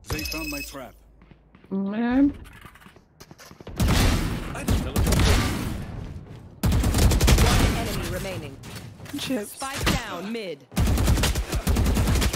They found my trap. Man. One enemy remaining. Chips. Spike down mid.